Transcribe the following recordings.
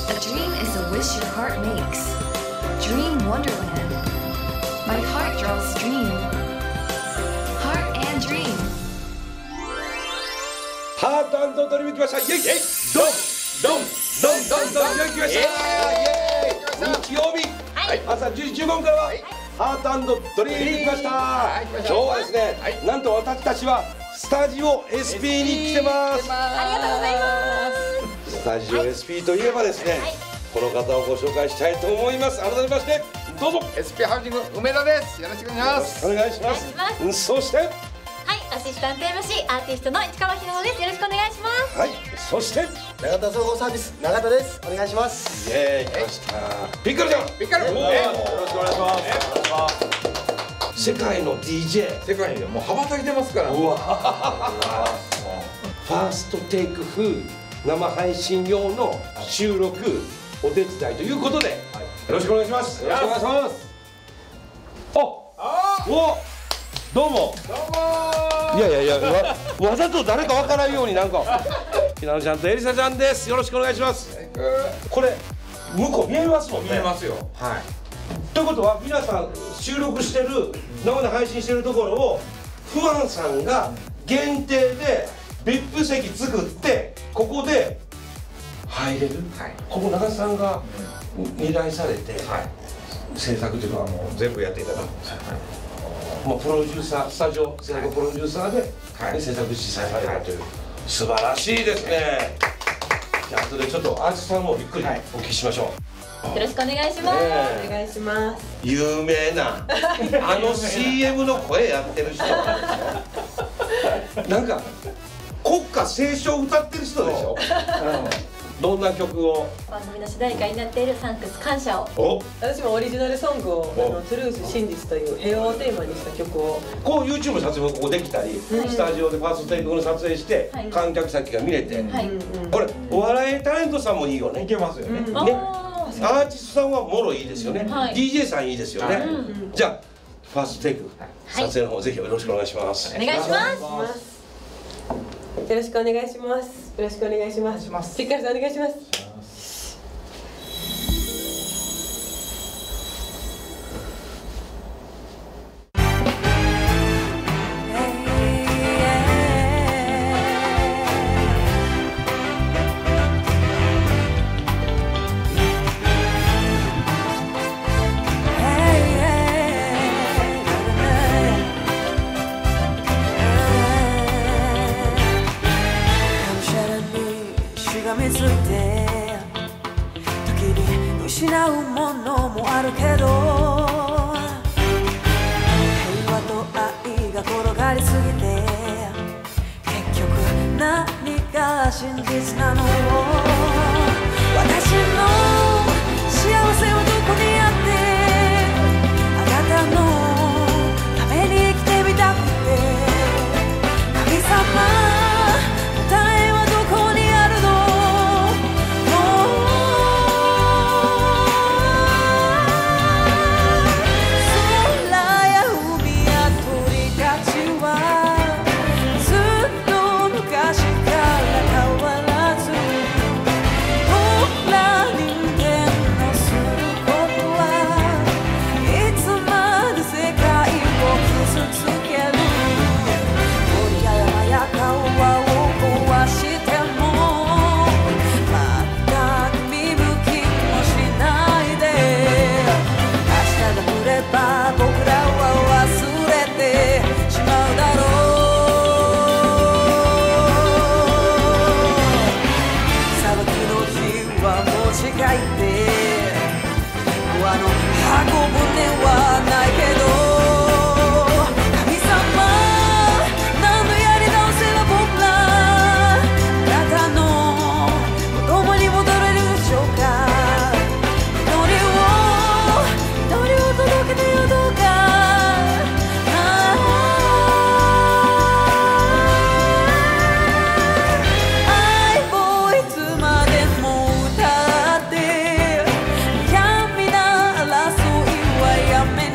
A dream is a wish your heart makes. Dream Wonderland. My heart draws dream. Heart and dream. ハートドリーム来ました。イェイイェイドンドンドンドンドンイェイ来ました。イェイ日曜日、朝10時15分からはハートドリーム来ました。今日はですね、なんと私たちはスタジオ SP に来てます。 ありがとうございます。 スタジオ SP といえばですね、この方をご紹介したいと思います。改めましてどうぞ。 SP ハウジング梅田です。よろしくお願いします。 お願いします。そしてアシスタント MC アーティストの市川ひなのです。よろしくお願いします。 はい、そして永田総合サービス永田です。お願いします。 イエーイ来ました。ピッカルちゃん。 ピッカル。よろしくお願いします。 世界の DJ。 世界にもう羽ばたいてますから。 うわ。ファーストテイク風生配信用の収録お手伝いということで、よろしくお願いします。よろしくお願いします。お、どうも。いやわざと誰かわからんようになんかひなのちゃんとエリサちゃんです。よろしくお願いします。これ向こう見えますもんね。 見えますよ。 はい。ということは皆さん収録してる生で配信してるところをファンさんが限定で VIP 席作ってここで入れる。ここ長瀬さんが依頼されて制作というかもう全部やっていただくんですよ。もうプロデューサー、スタジオ制作プロデューサーで制作しされたという素晴らしいですね。じゃあ後でちょっとアーティストさんもゆっくりお聞きしましょう。 よろしくお願いします。 お願いします。 有名なあの CM の声やってる人なんか国歌斉唱歌ってる人でしょ。どんな曲を番組の主題歌になっているサンクス感謝を。 私もオリジナルソングをトゥルース真実という平和をテーマにした曲をこう YouTube の撮影もここできたり、スタジオでファーストテイクの撮影して観客先が見れて、これお笑いタレントさんもいいよね。いけますよね。アーティストさんはもろいいですよね。DJ さんいいですよね。じゃあファーストテイク撮影の方ぜひよろしくお願いします。 お願いします。 よろしくお願いします。よろしくお願いします。ピッカルさんお願いします。 失うものもあるけど平和と愛が転がりすぎて結局何が真実なの。私の幸せはどこにあってあなたのために生きてみたくて神様やめ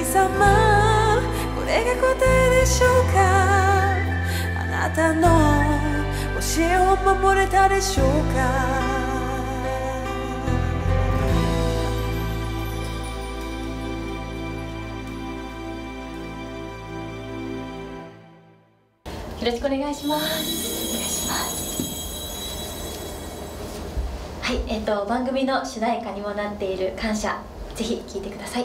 様、これが答えでしょうか。あなたの教えを守れたでしょうか。 よろしくお願いします。はい、番組の主題歌にもなっている感謝、ぜひ聴いてください。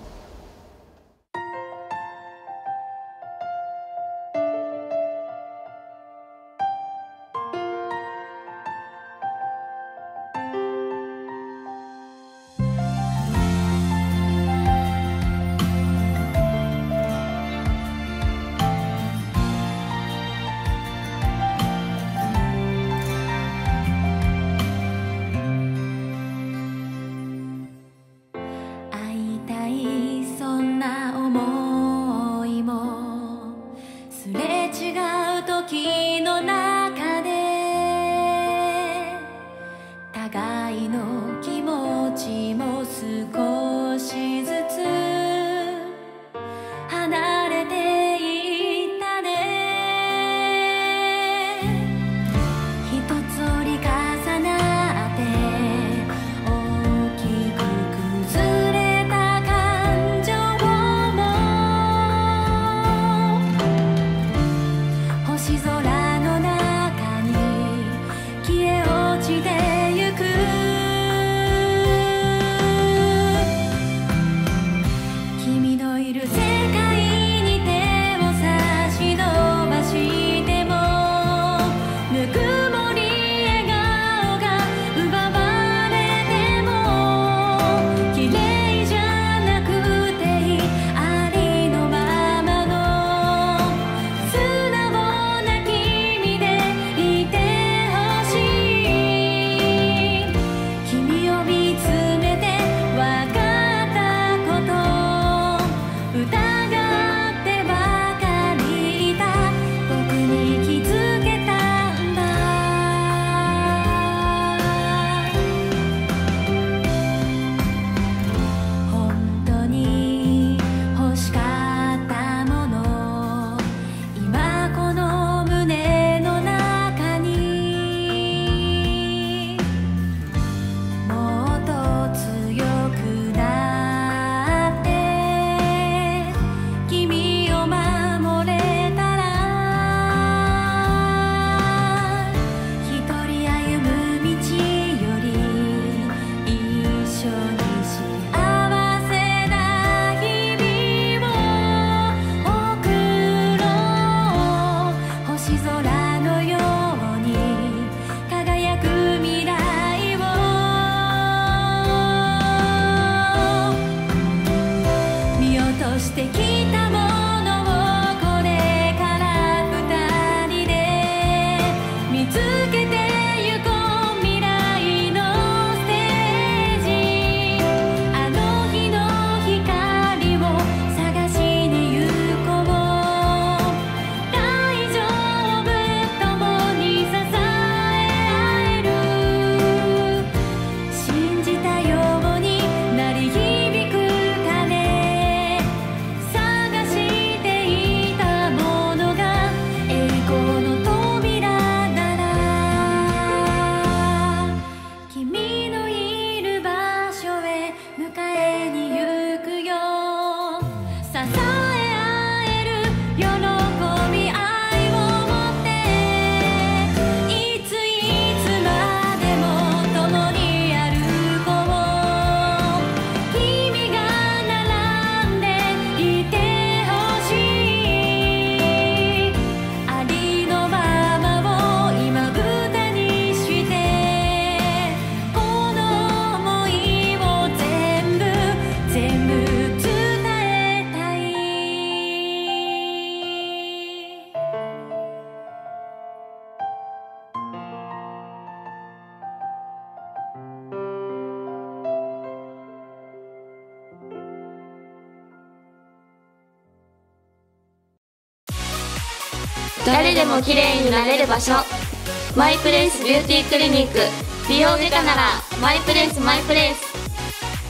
誰でも綺麗になれる場所、マイプレイスビューティークリニック。美容外科ならマイプレイスマイプレイス。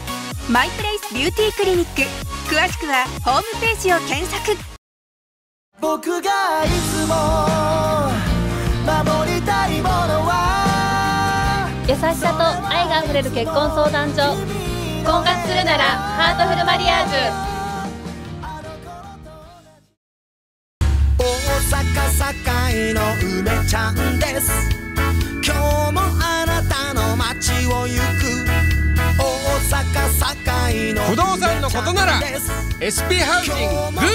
マイプレイスビューティークリニック。詳しくはホームページを検索。 僕がいつも守りたいものは優しさと愛があふれる結婚相談所。婚活するならハートフルマリアージュ。 大阪堺の梅ちゃんです。今日もあなたの街を行く。大阪堺の不動産のことなら SP ハウジンググ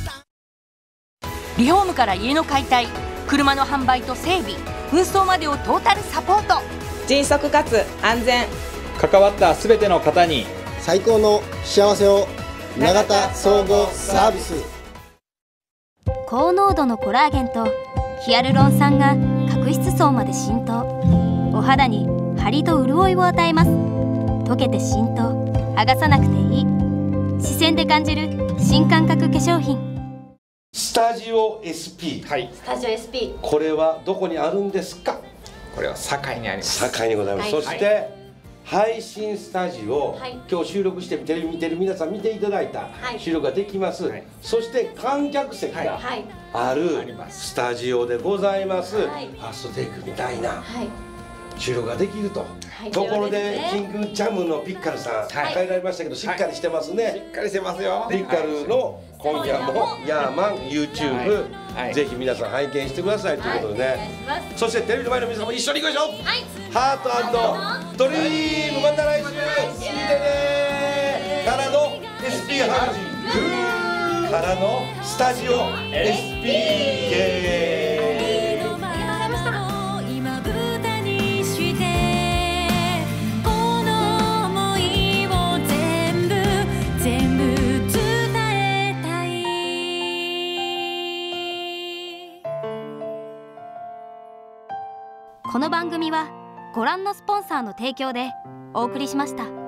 リフォームから家の解体、車の販売と整備、運送までをトータルサポート。 迅速かつ安全。 関わったすべての方に最高の幸せを。永田総合サービス。 高濃度のコラーゲンとヒアルロン酸が角質層まで浸透。お肌に張りと潤いを与えます。溶けて浸透、剥がさなくていい。視線で感じる新感覚化粧品。 スタジオ SP、 はい、 スタジオ SP、 これはどこにあるんですか？ これは堺にあります。 堺にございます、 はい、 そして、配信スタジオ、 はい、 今日収録してテレビ見てる皆さん見ていただいた、収録ができます、そして観客席があるスタジオでございます、ファーストテイクみたいな、収録ができると、ところでキングチャムのピッカルさん、帰られましたけどしっかりしてますね。 しっかりしてますよ。 ピッカルの今夜もヤーマン YouTube、ぜひ皆さん拝見してくださいということでね、そしてテレビの前の皆さんも一緒に行きましょう。ハート&ドリーム、また来週見てねからの SP ハウジングからのスタジオ SP ゲー。 この番組はご覧のスポンサーの提供でお送りしました。